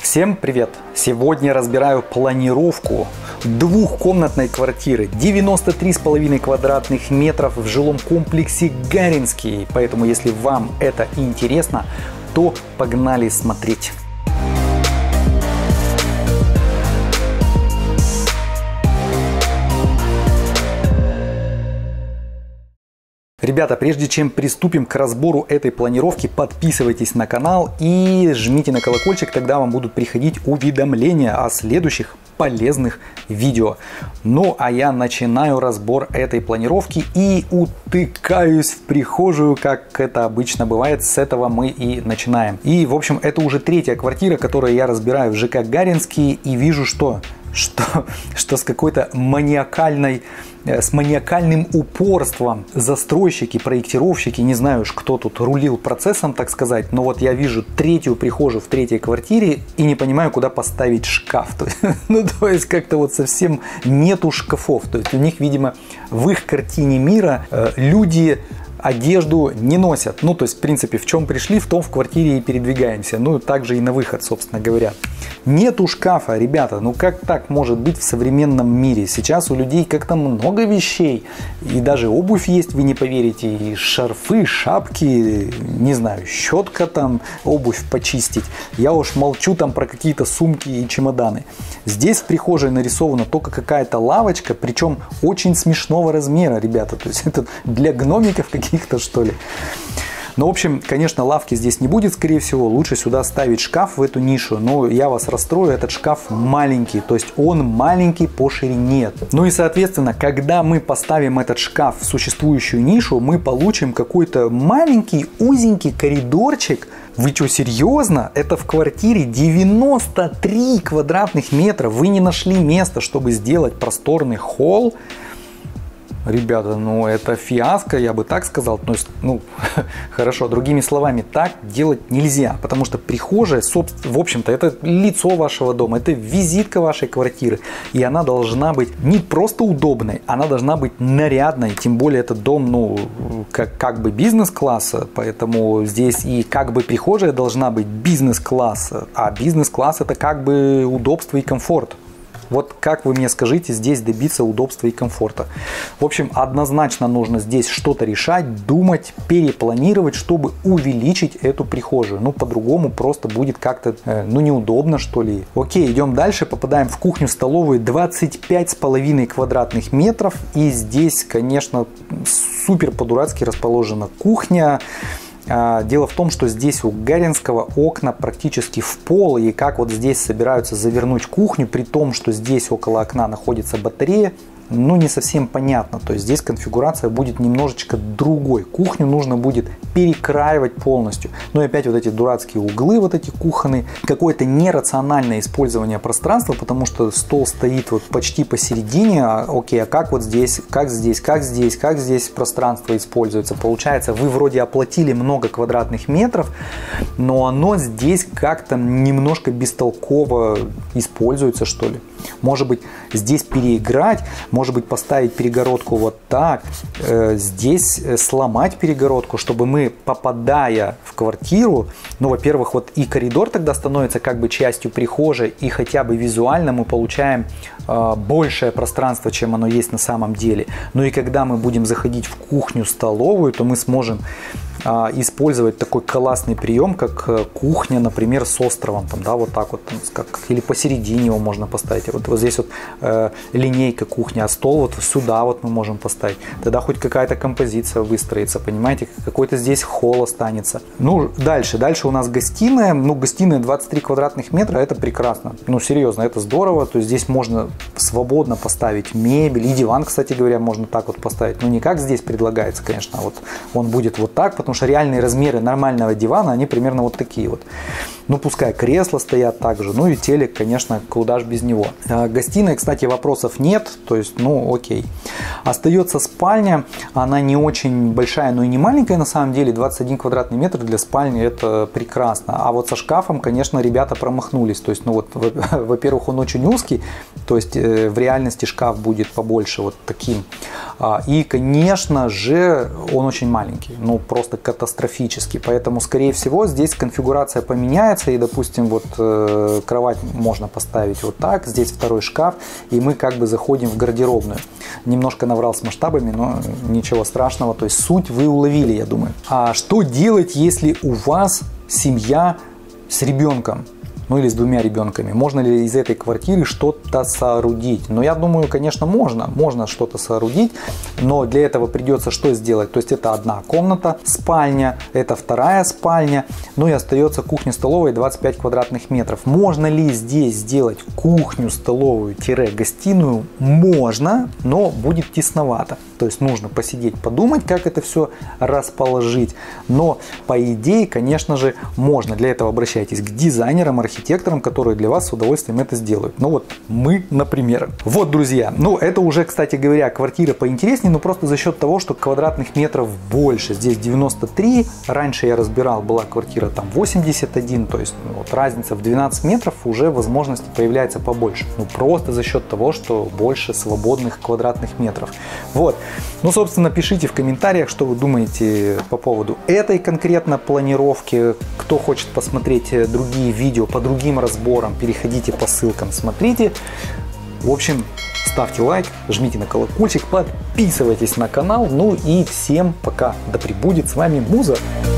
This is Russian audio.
Всем привет! Сегодня разбираю планировку двухкомнатной квартиры 93,5 квадратных метров в жилом комплексе Гаринский. Поэтому, если вам это интересно, то погнали смотреть. Ребята, прежде чем приступим к разбору этой планировки, подписывайтесь на канал и жмите на колокольчик, тогда вам будут приходить уведомления о следующих полезных видео. Ну а я начинаю разбор этой планировки и утыкаюсь в прихожую, как это обычно бывает. С этого мы и начинаем. И в общем, это уже третья квартира, которую я разбираю в ЖК Гаринский, и вижу, что с какой-то маниакальным упорством застройщики, проектировщики, не знаю уж, кто тут рулил процессом, так сказать, но вот я вижу третью прихожую в третьей квартире и не понимаю, куда поставить шкаф. То есть как-то вот совсем нету шкафов. То есть у них, видимо, в их картине мира люди одежду не носят. Ну, то есть, в принципе, в чем пришли, в том в квартире и передвигаемся. Ну, также и на выход, собственно говоря. Нету шкафа, ребята. Ну, как так может быть в современном мире? Сейчас у людей как-то много вещей. И даже обувь есть, вы не поверите. И шарфы, шапки, не знаю, щетка там, обувь почистить. Я уж молчу там про какие-то сумки и чемоданы. Здесь в прихожей нарисована только какая-то лавочка, причем очень смешного размера, ребята. То есть, это для гномиков каких-то, что ли. Ну, в общем, конечно, лавки здесь не будет, скорее всего. Лучше сюда ставить шкаф в эту нишу. Но я вас расстрою, этот шкаф маленький. То есть он маленький по ширине. Ну и, соответственно, когда мы поставим этот шкаф в существующую нишу, мы получим какой-то маленький, узенький коридорчик. Вы что, серьезно? Это в квартире 93 квадратных метра. Вы не нашли места, чтобы сделать просторный холл? Ребята, ну это фиаско, я бы так сказал. То есть, ну, хорошо, другими словами, так делать нельзя. Потому что прихожая, в общем-то, это лицо вашего дома, это визитка вашей квартиры. И она должна быть не просто удобной, она должна быть нарядной. Тем более, этот дом, ну, как бы бизнес-класса. Поэтому здесь и как бы прихожая должна быть бизнес-класса. А бизнес-класс — это как бы удобство и комфорт. Вот как вы мне скажите здесь добиться удобства и комфорта? В общем, однозначно нужно здесь что-то решать, думать, перепланировать, чтобы увеличить эту прихожую. Ну, по-другому просто будет как-то, ну, неудобно, что ли. Окей, идем дальше. Попадаем в кухню-столовую. 25,5 квадратных метров. И здесь, конечно, супер по-дурацки расположена кухня. Дело в том, что здесь у Гаринского окна практически в пол, и как вот здесь собираются завернуть кухню, при том, что здесь около окна находится батарея, ну, не совсем понятно. То есть здесь конфигурация будет немножечко другой. Кухню нужно будет перекраивать полностью. Ну и опять вот эти дурацкие углы, вот эти кухонные. Какое-то нерациональное использование пространства, потому что стол стоит вот почти посередине. Окей, а как вот здесь, как здесь пространство используется? Получается, вы вроде оплатили много квадратных метров, но оно здесь как-то немножко бестолково используется, что ли. Может быть, здесь переиграть, может быть, поставить перегородку вот так, здесь сломать перегородку, чтобы мы, попадая в квартиру, ну, во-первых, вот и коридор тогда становится как бы частью прихожей, и хотя бы визуально мы получаем большее пространство, чем оно есть на самом деле. Ну и когда мы будем заходить в кухню-столовую, то мы сможем использовать такой классный прием, как кухня, например, с островом, там, да, вот так вот, или посередине его можно поставить. Вот здесь вот линейка кухни, а стол вот сюда вот мы можем поставить. Тогда хоть какая-то композиция выстроится, понимаете, какой-то здесь холл останется. Ну, дальше у нас гостиная. Ну, гостиная 23 квадратных метра, это прекрасно. Ну, серьезно, это здорово. То есть здесь можно свободно поставить мебель, и диван, кстати говоря, можно так вот поставить. Ну, не как здесь предлагается, конечно, а вот он будет вот так, потому что реальные размеры нормального дивана, они примерно вот такие вот. Ну, пускай кресла стоят также, ну и телек, конечно, куда ж без него. Гостиная, кстати, вопросов нет, то есть, ну, окей. Остается спальня, она не очень большая, но и не маленькая на самом деле, 21 квадратный метр для спальни, это прекрасно. А вот со шкафом, конечно, ребята промахнулись, то есть, ну вот, во-первых, он очень узкий, то есть в реальности шкаф будет побольше вот таким. И, конечно же, он очень маленький, ну, просто катастрофически, поэтому, скорее всего, здесь конфигурация поменяется. поднимается, и, допустим, вот кровать можно поставить вот так, здесь второй шкаф, и мы как бы заходим в гардеробную. Немножко наврал с масштабами, но ничего страшного, то есть суть вы уловили, я думаю. А что делать, если у вас семья с ребенком? Ну или с 2 ребенками. Можно ли из этой квартиры что-то соорудить? Но я думаю, конечно, можно что-то соорудить, но для этого придется что сделать? То есть это одна комната, спальня, это вторая спальня, ну и остается кухня-столовая 25 квадратных метров. Можно ли здесь сделать кухню-столовую-гостиную? Можно, но будет тесновато. То есть нужно посидеть, подумать, как это все расположить. Но по идее, конечно же, можно. Для этого обращайтесь к дизайнерам, архитекторам, которые для вас с удовольствием это сделают. Ну вот мы, например. Вот, друзья, ну это уже, кстати говоря, квартира поинтереснее, но просто за счет того, что квадратных метров больше. Здесь 93, раньше я разбирал, была квартира там 81, то есть вот разница в 12 метров, уже возможности появляется побольше. Ну просто за счет того, что больше свободных квадратных метров. Вот. Ну, собственно, пишите в комментариях, что вы думаете по поводу этой конкретно планировки. Кто хочет посмотреть другие видео по другим разборам, переходите по ссылкам, смотрите. В общем, ставьте лайк, жмите на колокольчик, подписывайтесь на канал. Ну и всем пока. Да пребудет с вами Муза.